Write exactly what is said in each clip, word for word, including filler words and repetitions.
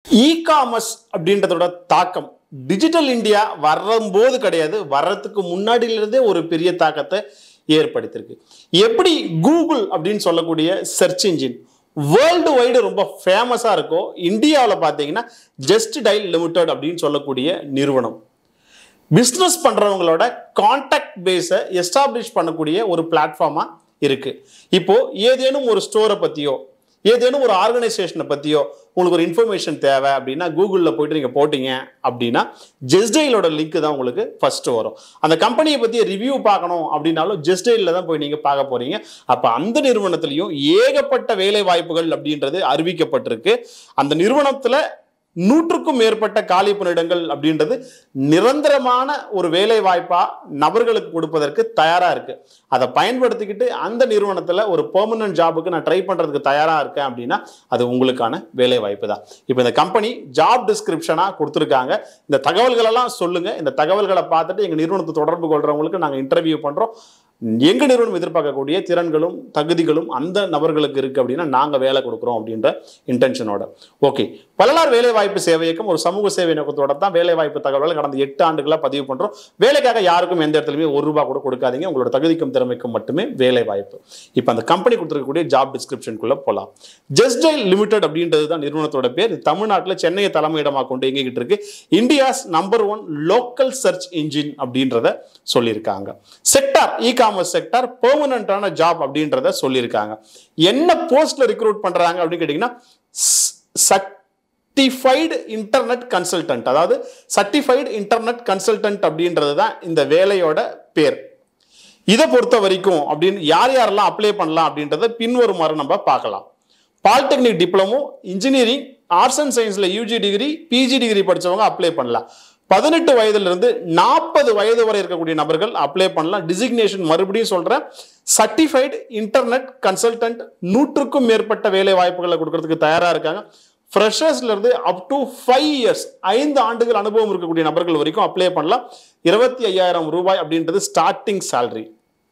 E-commerce அப்படின்றதோட தாக்கம் digital India வரும்போது கிடையாது, வர்றதுக்கு முன்னாடியிலிருந்தே ஒரு பெரிய தாக்கத்தை ஏற்படுத்தியிருக்கு. எப்படி கூகுள் அப்படின்னு சொல்லக்கூடிய சர்ச் இன்ஜின் வேர்ல்டு வைடு ரொம்ப ஃபேமஸா இருக்கோ, இந்தியாவில் பார்த்தீங்கன்னா ஜஸ்ட் டயல் லிமிடெட் அப்படின்னு சொல்லக்கூடிய நிறுவனம் பிஸ்னஸ் பண்றவங்களோட கான்டாக்ட் பேஸை எஸ்டாப்ளிஷ் பண்ணக்கூடிய ஒரு பிளாட்ஃபார்மா இருக்கு. இப்போ ஏதேனும் ஒரு ஸ்டோரை பத்தியோ ஏதேனும் ஒரு ஆர்கனைசேஷனை பத்தியோ உங்களுக்கு ஒரு இன்ஃபர்மேஷன் தேவை அப்படின்னா கூகுளில் போயிட்டு நீங்கள் போட்டீங்க அப்படின்னா ஜஸ்டைலோட லிங்க் தான் உங்களுக்கு ஃபர்ஸ்ட் வரும். அந்த கம்பெனியை பற்றி ரிவ்யூ பார்க்கணும் அப்படின்னாலும் ஜஸ்டைலில் தான் போய் நீங்கள் பார்க்க போறீங்க. அப்போ அந்த நிறுவனத்திலையும் ஏகப்பட்ட வேலை வாய்ப்புகள் அப்படின்றது அறிவிக்கப்பட்டிருக்கு. அந்த நிறுவனத்தில் நூற்றுக்கும் மேற்பட்ட காலி பணியிடங்கள் அப்படின்றது நிரந்தரமான ஒரு வேலை வாய்ப்பா நபர்களுக்கு கொடுப்பதற்கு தயாரா இருக்கு. அதை பயன்படுத்திக்கிட்டு அந்த நிறுவனத்தில் ஒரு பெர்மனன்ட் ஜாபுக்கு நான் ட்ரை பண்றதுக்கு தயாரா இருக்கேன் அப்படின்னா அது உங்களுக்கான வேலை வாய்ப்பு தான். இப்போ இந்த கம்பெனி ஜாப் டிஸ்கிரிப்ஷனா கொடுத்துருக்காங்க. இந்த தகவல்கள் எல்லாம் சொல்லுங்க. இந்த தகவல்களை பார்த்துட்டு எங்க நிறுவனத்தை தொடர்பு கொள்றவங்களுக்கு நாங்கள் இன்டர்வியூ பண்றோம். எங்க நிறுவனம் எதிர்பார்க்கக்கூடிய திறன்களும் தகுதிகளும் அந்த நபர்களுக்கு இருக்கு அப்படின்னா நாங்க வேலை கொடுக்குறோம் அப்படின்ற இன்டென்ஷனோட. ஓகே, பலனார் வேலை வாய்ப்பு சேவை இயக்கம் ஒரு சமூக சேவை நோக்கத்தோட தான் வேலை வாய்ப்பு தகவல்களை கடந்த எட்டு ஆண்டுகளா பதிவு பண்றோம். வேலைக்காக யாருக்கும் எந்த இடத்துலயுமே ஒரு ரூபாய் கூட கொடுக்காதீங்க. உங்களோட தகுதிக்கும் திறமைக்கும் மட்டுமே வேலை வாய்ப்பு. இப்போ அந்த கம்பெனி கொடுத்துருக்கக்கூடிய ஜாப் டிஸ்கிரிப்ஷனுக்குள்ள போலாம். ஜஸ்ட் டயல் லிமிடெட் அப்படின்றது தான் நிறுவனத்தோட பேர். தமிழ்நாட்டில் சென்னையை தலைமையிடமாக கொண்டு இயங்கிட்டு இருக்கு. India's number one local search engine அப்படின்றத சொல்லியிருக்காங்க. செக்டார் இ காமர்ஸ் செக்டார் பெர்மனன்டான ஜாப் அப்படின்றத சொல்லியிருக்காங்க. என்ன போஸ்ட்ல ரிக்ரூட் பண்றாங்க அப்படின்னு கேட்டீங்கன்னா சர்டிஃபைடு இன்டர்நெட் கன்சல்டன்ட், அதாவது சர்டிஃபைடு இன்டர்நெட் கன்சல்டன்ட் அப்படின்றது தான் இந்த வேலையோட பேர். இதை பொறுத்த வரைக்கும் அப்படின்னு யார் யாரெல்லாம் அப்ளை பண்ணலாம் அப்படின்றத பின்வருமாறு நம்ம பார்க்கலாம். Polytechnic diploma, engineering, arts and சயின்ஸ்ல யூஜி டிகிரி, பிஜி டிகிரி படிச்சவங்க அப்ளை பண்ணலாம். பதினெட்டு வயதுல இருந்து நாற்பது வயது வரை இருக்கக்கூடிய நபர்கள் அப்ளை பண்ணலாம். டிசிக்னேஷன் மறுபடியும் சொல்றேன், சர்டிஃபைடு இன்டர்நெட் கன்சல்டன்ட். நூற்றுக்கும் மேற்பட்ட வேலை வாய்ப்புகளை கொடுக்கறதுக்கு தயாரா இருக்காங்க. ஃப்ரெஷர்ஸ்ல இருந்து அப் டு ஃபைவ் இயர்ஸ் ஐந்து ஆண்டுகள் அனுபவம் இருக்கக்கூடிய நபர்கள் வரைக்கும் அப்ளை பண்ணலாம். இருபத்தி ஐயாயிரம் ரூபாய் அப்படின்றது ஸ்டார்டிங் சேலரி.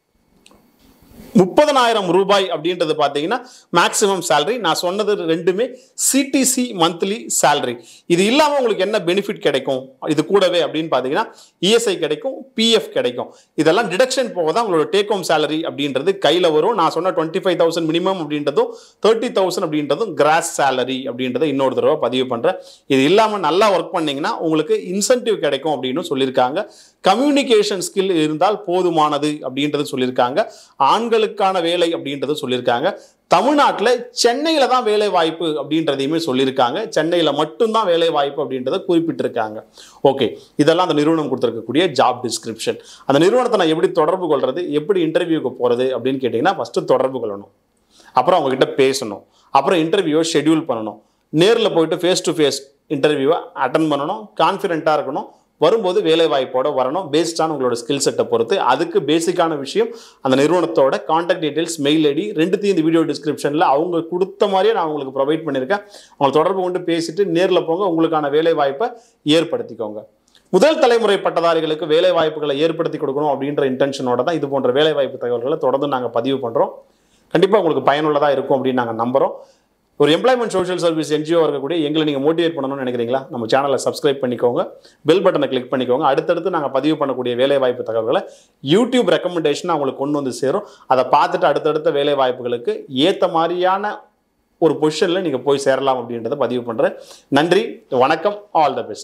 முப்பதனாயிரம் ரூபாய் அப்படின்றது பார்த்தீங்கன்னா மேக்ஸிமம் சேலரி. நான் சொன்னது ரெண்டுமே சிடிசி மந்த்லி சேலரி. இது இல்லாமல் உங்களுக்கு என்ன பெனிஃபிட் கிடைக்கும் இது கூடவே அப்படின்னு பார்த்தீங்கன்னா இஎஸ்ஐ கிடைக்கும், பிஎஃப் கிடைக்கும். இதெல்லாம் டிடக்ஷன் போக தான் உங்களோட டேக் ஹோம் சேலரி அப்படின்றது கையில் வரும். நான் சொன்ன டுவெண்ட்டி ஃபைவ் தௌசண்ட் மினிமம் அப்படின்றதும் தேர்ட்டி தௌசண்ட் அப்படின்றதும் கிராஸ் சேலரி அப்படின்றத இன்னொரு தடவை பதிவு பண்ணுறேன். இது இல்லாமல் நல்லா ஒர்க் பண்ணீங்கன்னா உங்களுக்கு இன்சென்டிவ் கிடைக்கும் அப்படின்னு சொல்லியிருக்காங்க. கம்யூனிகேஷன் ஸ்கில் இருந்தால் போதுமானது அப்படின்றது சொல்லியிருக்காங்க. ஆண்களுக்கான வேலை அப்படின்றது சொல்லியிருக்காங்க. தமிழ்நாட்டில் சென்னையில தான் வேலை வாய்ப்பு அப்படின்றதையுமே சொல்லியிருக்காங்க. சென்னையில மட்டும்தான் வேலை வாய்ப்பு அப்படின்றத குறிப்பிட்டிருக்காங்க. ஓகே, இதெல்லாம் அந்த நிறுவனம் கொடுத்துருக்கக்கூடிய ஜாப் டிஸ்கிரிப்ஷன். அந்த நிறுவனத்தை நான் எப்படி தொடர்பு கொள்றது, எப்படி இன்டர்வியூக்கு போறது அப்படின்னு கேட்டீங்கன்னா ஃபர்ஸ்ட் தொடர்பு கொள்ளணும், அப்புறம் அவங்க கிட்ட பேசணும், அப்புறம் இன்டர்வியூவை ஷெட்யூல் பண்ணணும், நேரில் போயிட்டு ஃபேஸ் டு ஃபேஸ் இன்டர்வியூவை அட்டன் பண்ணணும், கான்ஃபிடென்ட்டாக இருக்கணும், வரும்போது வேலை வாய்ப்போட வரணும். பேஸ்டான உங்களோட ஸ்கில் செட்டை பொறுத்து அதுக்கு பேசிக்கான விஷயம் அந்த நிறுவனத்தோட கான்டாக்ட் டீடைல்ஸ், மெயில் ஐடி ரெண்டுத்தையும் இந்த வீடியோ டிஸ்கிரிப்ஷனில் அவங்க கொடுத்த மாதிரியே நான் உங்களுக்கு ப்ரொவைட் பண்ணியிருக்கேன். அவங்க தொடர்பு கொண்டு பேசிட்டு நேரில் போங்க, உங்களுக்கான வேலை வாய்ப்பை ஏற்படுத்திக்கோங்க. முதல் தலைமுறை பட்டதாரிகளுக்கு வேலை வாய்ப்புகளை ஏற்படுத்தி கொடுக்கணும் அப்படின்ற இன்டென்ஷனோட தான் இது போன்ற வேலை வாய்ப்பு தகவல்களை தொடர்ந்து நாங்கள் பதிவு பண்ணுறோம். கண்டிப்பாக உங்களுக்கு பயனுள்ளதாக இருக்கும் அப்படின்னு நாங்கள் நம்புகிறோம். ஒரு எம்ப்ளாய்மெண்ட் சோஷியல் சர்வீஸ் என்ஜிஓ இருக்கக்கூடிய எங்களை நீங்கள் மோட்டிவேட் பண்ணணும்னு நினைக்கிறீங்களா? நம்ம சேனலை சப்ஸ்கிரைப் பண்ணிக்கோங்க, பெல் பட்டனை கிளிக் பண்ணிக்கோங்க. அடுத்தடுத்து நாங்கள் பதிவு பண்ணக்கூடிய வேலை வாய்ப்பு தகவல்களை யூடியூப் ரெக்கமெண்டேஷன் அவங்களுக்கு கொண்டு வந்து சேரும். அதை பார்த்துட்டு அடுத்தடுத்த வேலை வாய்ப்புகளுக்கு ஏற்ற மாதிரியான ஒரு பொசிஷனில் நீங்கள் போய் சேரலாம் அப்படின்றத பதிவு பண்ணுறேன். நன்றி, வணக்கம், ஆல் த பெஸ்ட்.